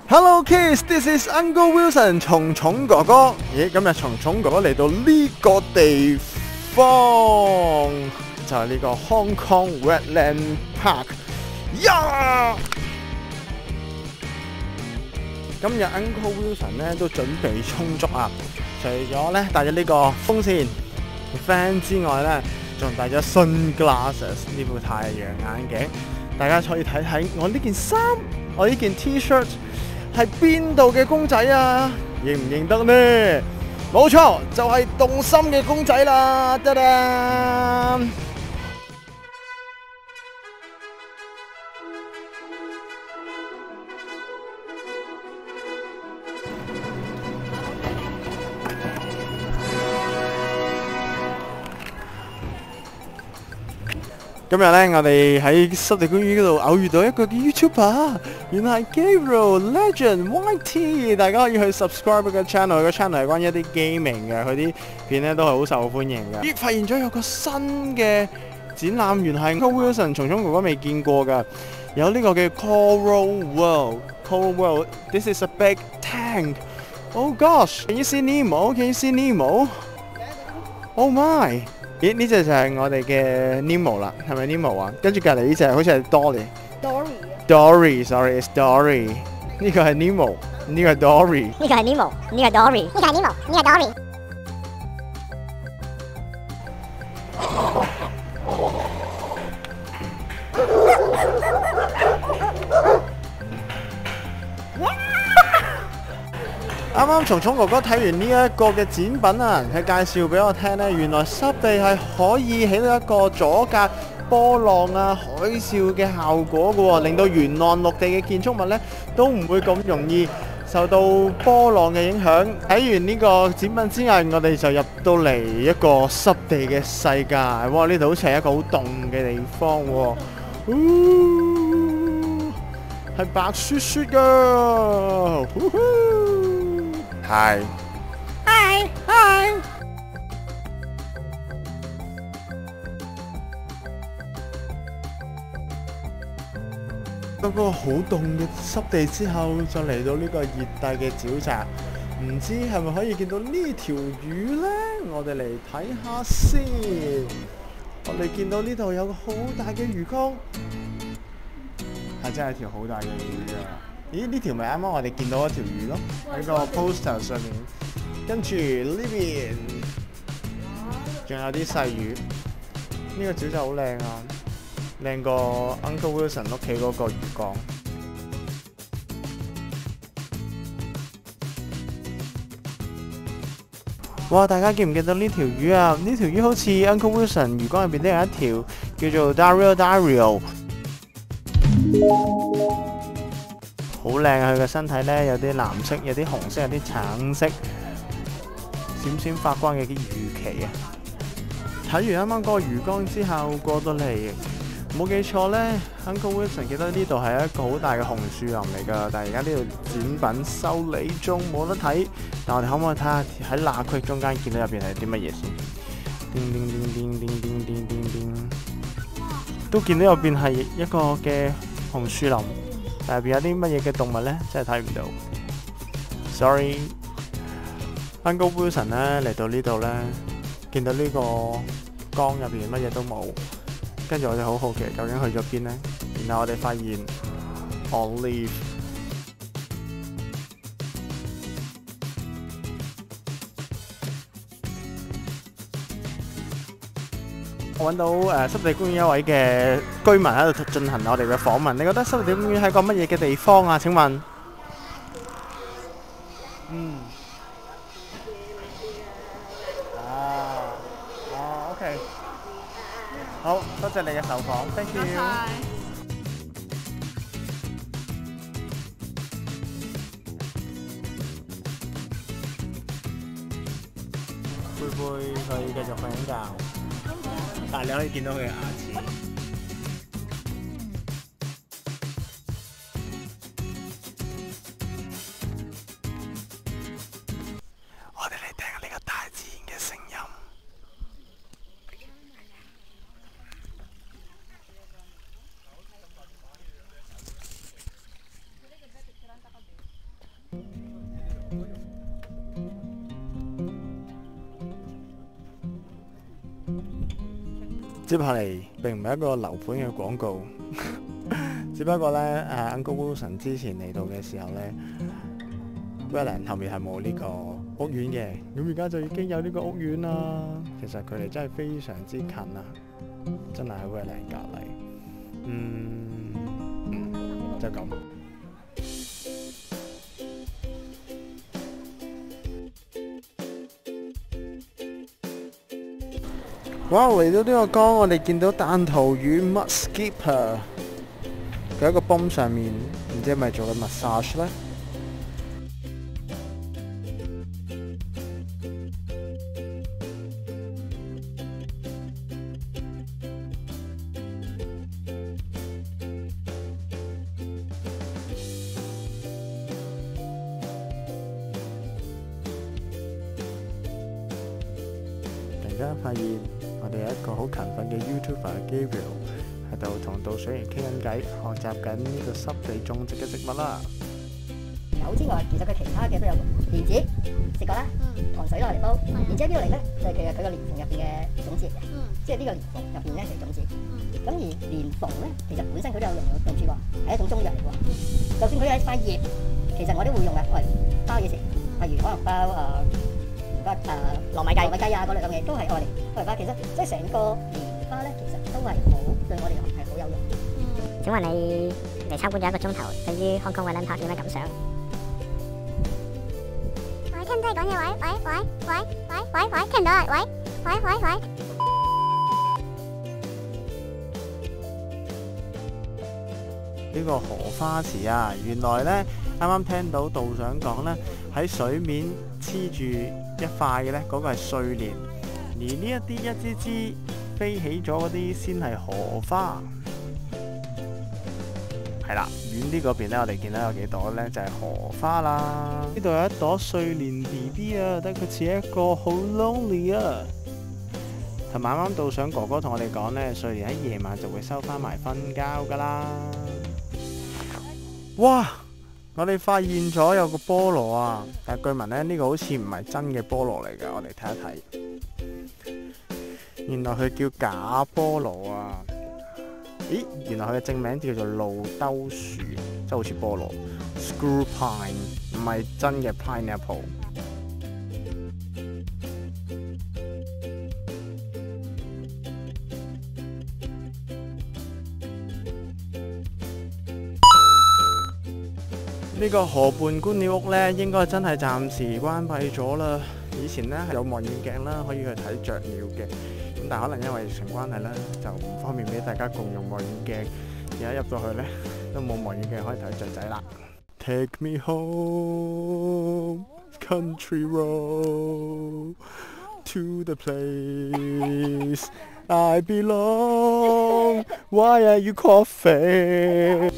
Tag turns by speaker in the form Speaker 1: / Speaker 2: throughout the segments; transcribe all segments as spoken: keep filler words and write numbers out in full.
Speaker 1: Hello kids, this is Uncle Wilson 蟲蟲哥哥。咦，今日蟲蟲哥哥嚟到呢個地方，就係、是、呢個 Hong Kong Wetland Park。呀！今日 Uncle Wilson 咧都準備充足啊！除咗咧帶咗呢個風扇 fan 之外咧，仲帶咗 sunglasses 呢副太陽眼鏡。大家可以睇睇我呢件衫，我呢件 T-shirt 係邊度嘅公仔啊？認唔認得呢？冇錯，就係、是、動心嘅公仔啦！得啦。今日咧，我哋喺濕地公園嗰度偶遇到一個 YouTuber， 原來係 Gabriel Legend Y T， 大家可以去 subscribe 佢個 channel， 佢個 channel 係關於一啲 gaming 嘅，佢啲片咧都係好受歡迎嘅。咦，發現咗有個新嘅展覽，原來係 Uncle Wilson 蟲蟲哥哥未見過㗎，有呢個嘅 Coral World。Coral World，this is a big tank。Oh gosh，can you see Nemo？Can you see Nemo？Oh my！咦，呢隻就係我哋嘅 Nemo 啦，係咪 Nemo 啊？跟住隔離呢隻好似係 Dory。Dory。Dory，sorry，it's Dory。呢個係 Nemo， 呢個係 Dory。
Speaker 2: 呢個係 Nemo， 呢個係 Dory。呢個係 Nemo， 呢個係 Dory。
Speaker 1: 啱啱蟲蟲哥哥睇完呢一個嘅展品啊，佢介紹俾我聽呢，原來濕地係可以起到一個阻隔波浪啊、海嘯嘅效果嘅喎，令到沿岸陸地嘅建築物呢都唔會咁容易受到波浪嘅影響。睇完呢個展品之後，我哋就入到嚟一個濕地嘅世界。哇！呢度好似係一個好凍嘅地方喎，係白雪雪㗎。Hi
Speaker 2: Hi Hi。
Speaker 1: 嗰個好凍嘅濕地之後，就嚟到呢個熱帶嘅沼澤，唔知係咪可以見到呢條魚呢？我哋嚟睇下先。我哋見到呢度有個好大嘅魚缸，係真係條好大嘅魚啊！咦，呢條咪啱啱我哋見到一條魚咯，喺個 poster 上面。跟住呢邊仲有啲細魚。呢個沼澤好靚啊，靚過 Uncle Wilson 屋企嗰個魚缸。哇！大家見唔見到呢條魚啊？呢條魚好似 Uncle Wilson 魚缸入邊都有一條叫做 Dario Dario。好靚啊！佢個身體咧有啲藍色、有啲紅色、有啲橙色，閃閃發光嘅啲魚鰭啊！睇完啱啱嗰個魚缸之後，過到嚟冇記錯咧 ，Uncle Wilson 記得呢度係一個好大嘅紅樹林嚟㗎，但係而家呢度展品修理中冇得睇。但我哋可唔可以睇下喺罅隙中間見到入邊係啲乜嘢先？叮叮叮叮叮叮叮叮叮，都見到入邊係一個嘅紅樹林。但入邊有啲乜嘢嘅動物咧，真係睇唔到。Sorry，Uncle Wilson 咧嚟到呢度咧，見到呢個缸入邊乜嘢都冇，跟住我哋好好奇究竟去咗邊咧？然後我哋發現 Olive， 我揾到誒濕地公園一位嘅居民喺度進行我哋嘅訪問。你覺得濕地公園係個乜嘢嘅地方啊？請問？嗯。啊，哦 ，OK。好，多謝你嘅受訪 ，thank you。貝貝佢繼續瞓緊覺。但係你可以見到佢嘅牙齒。我哋嚟聽下呢個大自然嘅聲音。 接下嚟並唔係一個樓盤嘅廣告，只不過咧誒 Uncle Wilson 之前嚟到嘅時候咧 ，Wetland 後面係冇呢個屋苑嘅，咁而家就已經有呢個屋苑啦。其實佢哋真係非常之近啊，真係喺 Wetland 隔離。嗯，就咁。哇！嚟到呢個江，我哋見到彈塗魚 mud skipper， 佢喺個泵上面，唔知係咪做緊 massage 咧？突然間發現。我哋有一個好勤奮嘅 YouTuber Gabriel 喺度同導水員傾緊偈，學習緊呢個濕地種植嘅植物啦。
Speaker 3: 油之外，其實佢其他嘅都有蓮子食過啦，糖水落嚟煲。然之後邊度嚟咧？就係其實佢個蓮蓬入邊嘅種子嚟嘅，即係呢個蓮蓬入邊咧係種子。咁而蓮蓬咧，其實本身佢都有用用處喎，係一種中藥嚟喎。就算佢係塊葉，其實我都會用嘅，喂，包嘢食，例如可能包誒。個誒糯米雞、糯米雞啊嗰類咁嘅都係愛嚟愛嚟包，其實即係成個蓮花咧，其實都係好對我哋係好有用。
Speaker 2: 嗯，請問你嚟參觀咗一個鐘頭，對於 Hong Kong Wetland Park 有咩感想？喂，聽唔到你講嘢？喂喂喂喂喂喂喂，聽唔到啊？喂喂喂喂。
Speaker 1: 呢個荷花池啊，原來咧啱啱聽到導長講咧，喺水面黐住一塊嘅咧，嗰、嗰個係睡蓮，而呢一啲一支支飛起咗嗰啲先係荷花。係啦，遠啲嗰邊咧，我哋見到有幾朵咧，就係、係、荷花啦。呢度有一朵睡蓮 B B 啊，得佢似一個好 lonely 啊。同埋啱啱導長哥哥同我哋講咧，睡蓮喺夜晚就會收翻埋瞓覺噶啦。哇！我哋發現咗有個菠蘿啊，但係據聞咧呢、呢個好似唔係真嘅菠蘿嚟㗎，我哋睇一睇。原來佢叫假菠蘿啊！咦，原來佢嘅正名叫做露兜樹，即係好似菠蘿 ，screw pine， 唔係真嘅 pineapple。呢個河畔觀鳥屋呢，應該真係暫時關閉咗啦。以前呢係有望遠鏡啦，可以去睇雀鳥嘅。咁但係可能因為疫情關係咧，就唔方便俾大家共用望遠鏡。而家入到去呢，都冇望遠鏡可以睇雀仔啦。Take me home, country road, to the place I belong. Why are you coughing?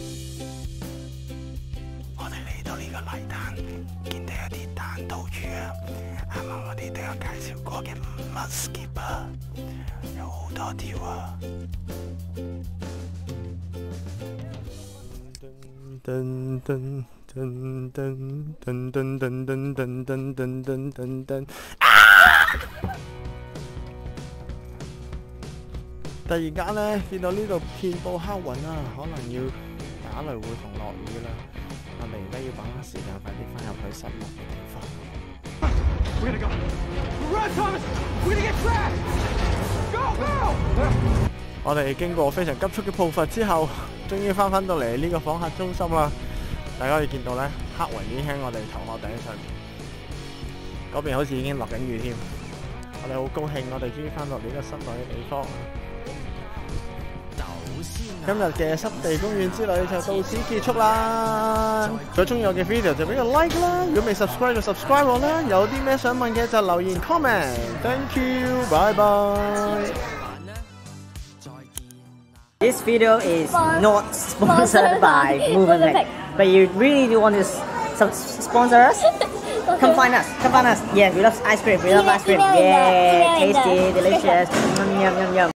Speaker 1: 泥灘見到有啲彈塗魚啊，啱啱我哋都有介紹過嘅 mud skipper， 有好多條啊。噔噔噔噔噔噔噔噔噔噔噔噔噔噔啊！突然間咧，見到呢度遍佈黑雲啊，可能要打雷會同落雨啦。我哋而家要把握時間，快啲翻入去失落嘅地方。我哋經過非常急速嘅步伐之後，終於翻返到嚟呢個訪客中心啦。大家可以見到咧，黑雲已經喺我哋頭殼頂上面，嗰邊好似已經落緊雨添。我哋好高興，我哋終於翻到嚟呢個室內嘅地方。今日嘅濕地公園之旅就到此結束啦！如果中意我嘅 video 就俾個 like 啦，如果未 subscribe 就 subscribe 我啦，有啲咩想問嘅就留言 comment。Thank you， bye bye。
Speaker 4: This video is not sponsored by Movenpick, but you really do want to sponsor us? Come find us, come find us. Yeah, we love ice cream, we love ice cream. Yeah, tasty, delicious. Yum yum yum yum.